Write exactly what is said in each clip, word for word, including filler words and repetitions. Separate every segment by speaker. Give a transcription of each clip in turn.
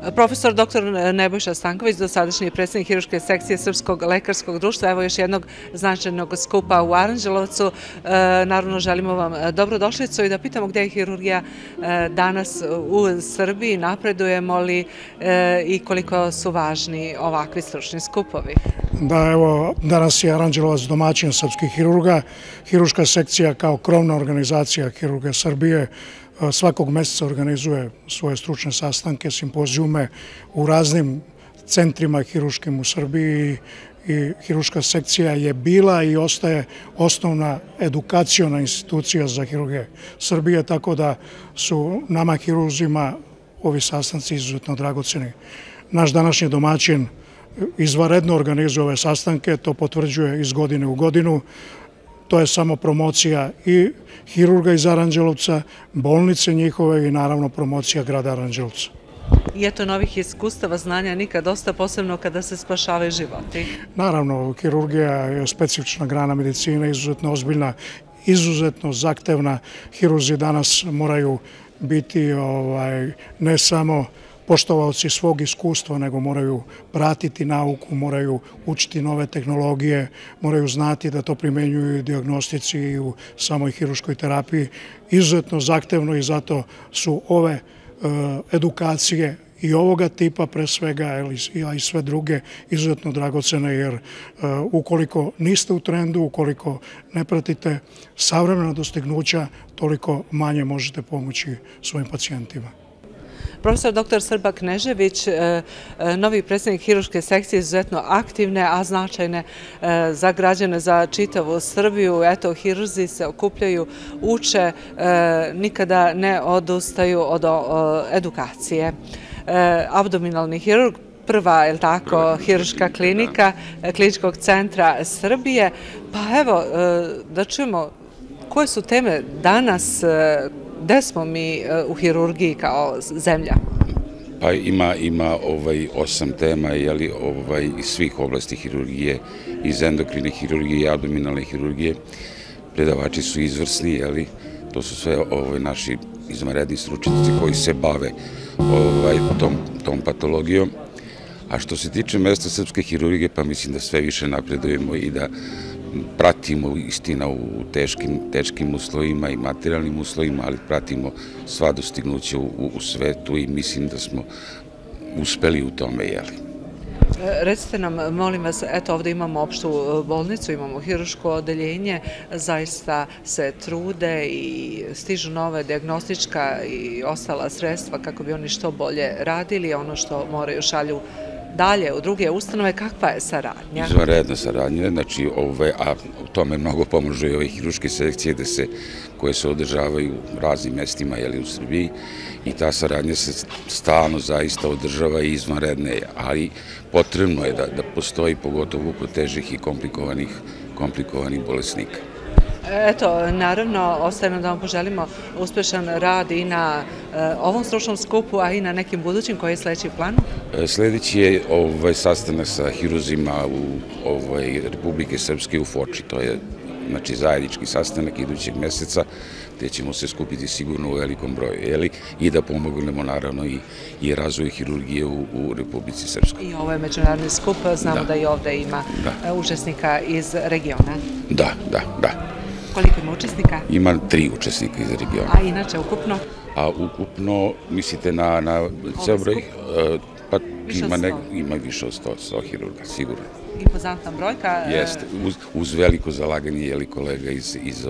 Speaker 1: Profesor doktor Nebojša Stanković, dosadašnji predsjednik hirurške sekcije Srpskog lekarskog društva, evo još jednog značajnog skupa u Aranđelovcu. Naravno, želimo vam dobrodošlicu i da pitamo gdje je hirurgija danas u Srbiji, napredujemo li i koliko su važni ovakvi stručni skupovi.
Speaker 2: Da, evo, danas je Aranđelovac domaćin srpskih hirurga. Hirurška sekcija kao krovna organizacija hirurga Srbije svakog mjeseca organizuje svoje stručne sastanke, simpozijume u raznim centrima hirurškim u Srbiji i hirurška sekcija je bila i ostaje osnovna edukaciona institucija za hirurge Srbije, tako da su nama hirurzima ovi sastanci izuzetno dragoceni. Naš današnji domaćin izvanredno organizuje ove sastanke, to potvrđuje iz godine u godinu. To je samo promocija i hirurga iz Aranđelovca, bolnice njihove i naravno promocija grada Aranđelovca.
Speaker 1: I eto novih iskustava, znanja nikad dosta, posebno kada se spašavaju životi.
Speaker 2: Naravno, hirurgija je specifična grana medicine, izuzetno ozbiljna, izuzetno zahtevna. Hirurzi danas moraju biti ne samo poštovaoci svog iskustva, nego moraju pratiti nauku, moraju učiti nove tehnologije, moraju znati da to primenjuju u dijagnostici i u samoj hirurškoj terapiji. Izuzetno zahtevno i zato su ove edukacije i ovoga tipa pre svega, a i sve druge, izuzetno dragocene, jer ukoliko niste u trendu, ukoliko ne pratite savremena dostignuća, toliko manje možete pomoći svojim pacijentima.
Speaker 1: Profesor doktor Srba Knežević, novi predsjednik hirurške sekcije, izuzetno aktivne, a značajne za građane, za čitavu Srbiju. Eto, hirurzi se okupljaju, uče, nikada ne odustaju od edukacije. Abdominalni hirurg, prva, je li tako, hirurška klinika Kliničkog centra Srbije. Pa evo, da čujemo koje su teme danas, gde smo mi u hirurgiji kao zemlja?
Speaker 3: Pa ima ima osam tema iz svih oblasti hirurgije, iz endokrine hirurgije i abdominalne hirurgije. Predavači su izvrsni, to su sve naši izvanredni stručnjaci koji se bave tom patologijom. A što se tiče mesta srpske hirurgije, pa mislim da sve više napredujemo i da pratimo, istina, u teškim uslovima i materijalnim uslovima, ali pratimo sva dostignuća u svetu i mislim da smo uspeli u tome, jeli.
Speaker 1: Recite nam, molim vas, eto ovdje imamo opštu bolnicu, imamo hirurško odeljenje, zaista se trude i stižu nove diagnostička i ostala sredstva kako bi oni što bolje radili, ono što moraju šalju dalje u druge ustanove. Kakva je saradnja?
Speaker 3: Izvanredna saradnja, znači, a u tome mnogo pomožu i ove hirurške sekcije koje se održavaju u raznim mestima u Srbiji i ta saradnja se stalno zaista održava i izvanredna je, ali potrebno je da postoji pogotovo kod težih i komplikovanih bolesnika.
Speaker 1: Eto, naravno, ostaje nam da vam poželimo uspešan rad i na ovom stručnom skupu, a i na nekim budućim. Koji je sljedeći plan?
Speaker 3: Sljedeći je sastanak sa hirurzima Republike Srpske u Foči. To je zajednički sastanak idućeg meseca, gde ćemo se skupiti sigurno u velikom broju i da pomognemo naravno i razvoju hirurgije u Republici Srpskoj.
Speaker 1: I ovo je međunarodni skup, znamo da i ovdje ima učesnika iz regiona.
Speaker 3: Da, da, da.
Speaker 1: Koliko ima učesnika?
Speaker 3: Ima tri učesnika iz regiona.
Speaker 1: A inače ukupno?
Speaker 3: A ukupno, mislite na ceo broj? Pa ima više od sto hirurga, sigurno.
Speaker 1: Impozantna brojka.
Speaker 3: Jeste, uz veliko zalaganje kolega iz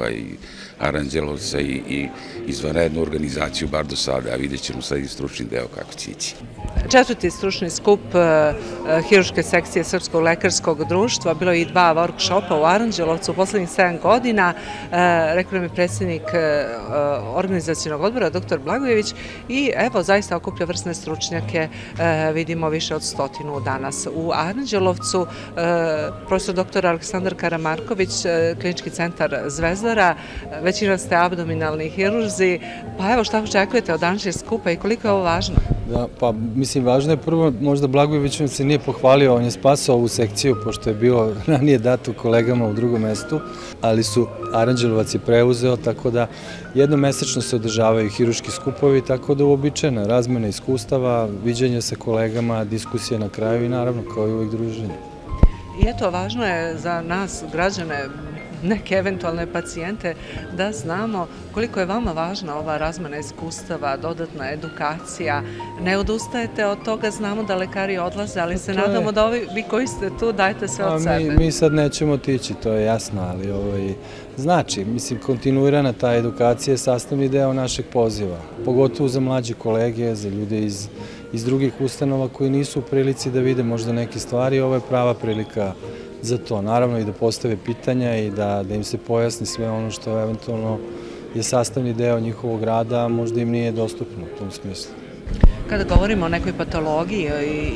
Speaker 3: Aranđelovca i izvanrednu organizaciju, bar do sada, a vidjet ćemo sad i stručni deo kako će ići.
Speaker 1: Četvrti stručni skup hirurške sekcije Srpskog lekarskog društva, bilo je i dva workshopa u Aranđelovcu u poslednjih sedam godina, rekao mi predsjednik organizacijnog odbora, doktor Blagojević, i evo, zaista okuplja vrsne stručnjake, vidimo više od stotinu danas u Aranđelovcu. Profesor doktor Aleksandar Karamarković, Klinički centar Zvezdara, većina ste abdominalni hirurzi, pa evo šta očekujete od današnjeg skupa i koliko je ovo važno?
Speaker 4: Da, pa mislim, važno je prvo, možda Blagojević se nije pohvalio, on je spasao ovu sekciju, pošto je bilo ranije dato kolegama u drugom mestu, ali su Aranđelovac je preuzeo, tako da jednomesečno se održavaju hiruški skupovi, tako da uobičajena razmena iskustava, viđenje sa kolegama, diskusije na kraju i naravno kao i uvijek druženje.
Speaker 1: I eto, važno je za nas, građane, neke eventualne pacijente, da znamo koliko je vama važna ova razmena iskustava, dodatna edukacija. Ne odustajete od toga, znamo da lekari odlaze, ali se nadamo da vi koji ste tu dajete sve od sebe.
Speaker 4: Mi sad nećemo otići, to je jasno, ali znači, mislim, kontinuirana ta edukacija je sastavni deo našeg poziva, pogotovo za mlađe kolege, za ljude iz drugih ustanova koji nisu u prilici da vide možda neke stvari, ovo je prava prilika za to. Naravno i da postave pitanja i da im se pojasni sve ono što eventualno je sastavni deo njihovog rada, a možda im nije dostupno u tom smislu.
Speaker 1: Kada govorimo o nekoj patologiji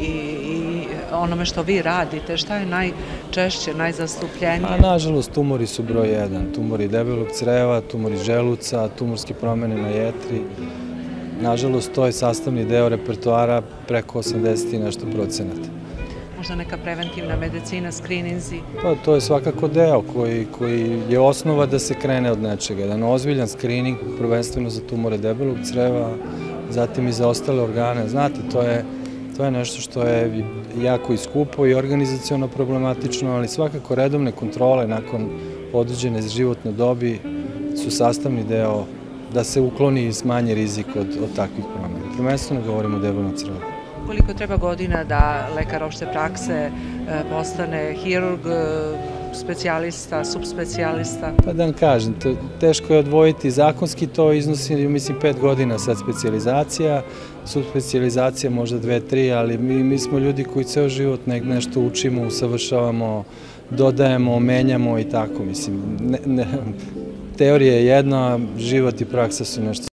Speaker 1: i onome što vi radite, šta je najčešće, najzastupljenije?
Speaker 4: Nažalost, tumori su broj jedan. Tumori debelog creva, tumori želuca, tumorske promene na jetri. Nažalost, to je sastavni deo repertoara preko osamdeset i nešto procenata.
Speaker 1: Možda neka preventivna medicina, skrininzi?
Speaker 4: Pa to je svakako deo koji je osnova da se krene od nečega. Jedan ozbiljan skrining, prvenstveno za tumore debelog creva, zatim i za ostale organe. Znate, to je nešto što je jako i skupo i organizaciono problematično, ali svakako redovne kontrole nakon određene životne dobi su sastavni deo da se ukloni i smanji rizik od takvih promena. Prvenstveno govorimo o debelom crvu.
Speaker 1: Koliko treba godina da lekar opšte prakse postane hirurg, specijalista, subspecijalista?
Speaker 4: Pa da vam kažem, teško je odvojiti. Zakonski to iznosi, mislim, pet godina sad specijalizacija, subspecializacija možda dve, tri, ali mi smo ljudi koji ceo život nešto učimo, usavršavamo, dodajemo, menjamo i tako, mislim. Teorija je jedna, život i praksa su nešto